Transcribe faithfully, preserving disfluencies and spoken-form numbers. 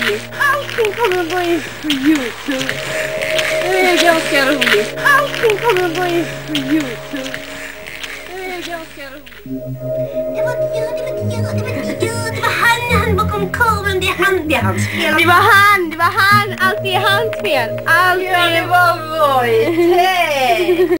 roligt. Allting kommer att gå in på YouTube. Det är ganska roligt. Allting kommer att gå in på YouTube. Det är ganska roligt. Det var inte jag, det var inte jag, det var inte jag. Det var han, han bakom kameran. Det är han, det är hans fel. Det var han, det var han. Allt är hans fel. Allt är... Ja, det var Roy. Hej!